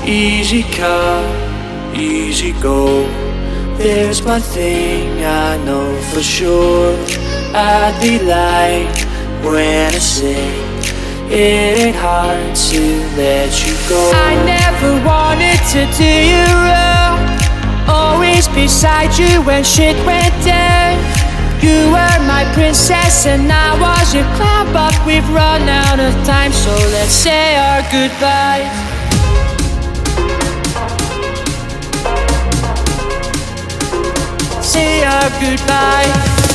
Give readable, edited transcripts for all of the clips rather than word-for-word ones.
Easy come, easy go. There's one thing I know for sure. I'd be lying when I say it ain't hard to let you go. I never wanted to do you wrong, always beside you when shit went down. You were my princess and I was your clown, but we've run out of time, so let's say our goodbyes. Say our goodbye.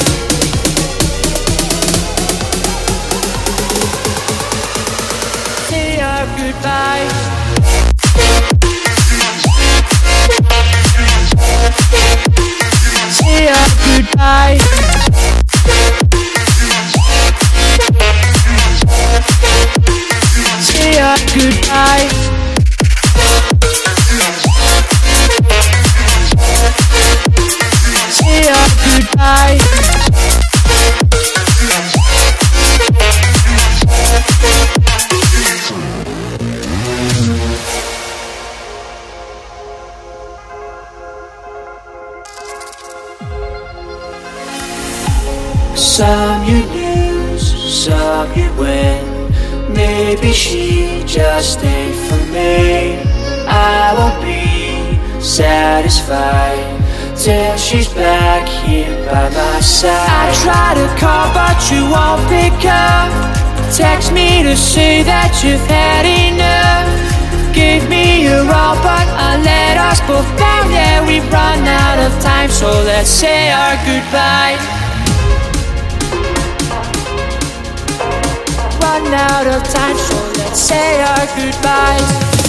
Say our goodbye. Say our goodbye. Say our goodbye. Say our goodbye. Some you lose, some you win. Maybe she just ain't for me. I won't be satisfied till she's back here by my side. I try to call but you won't pick up. Text me to say that you've had enough. Give me your all but I let us both down. Yeah, we've run out of time, so let's say our goodbye. Run out of time, so let's say our goodbyes.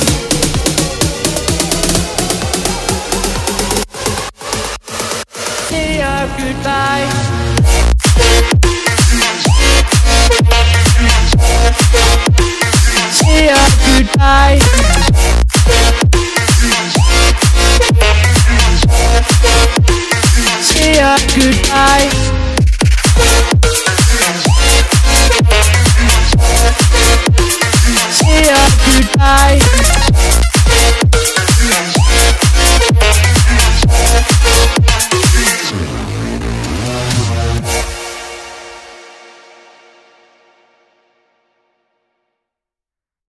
Say our goodbye. Say our goodbye. Say our goodbye.